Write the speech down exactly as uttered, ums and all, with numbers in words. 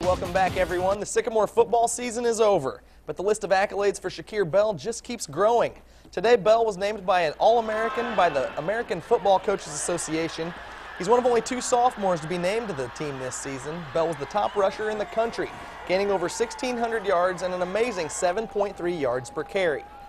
Welcome back, everyone. The Sycamore football season is over, but the list of accolades for Shakir Bell just keeps growing. Today, Bell was named by an All-American by the American Football Coaches Association. He's one of only two sophomores to be named to the team this season. Bell was the top rusher in the country, gaining over sixteen hundred yards and an amazing seven point three yards per carry.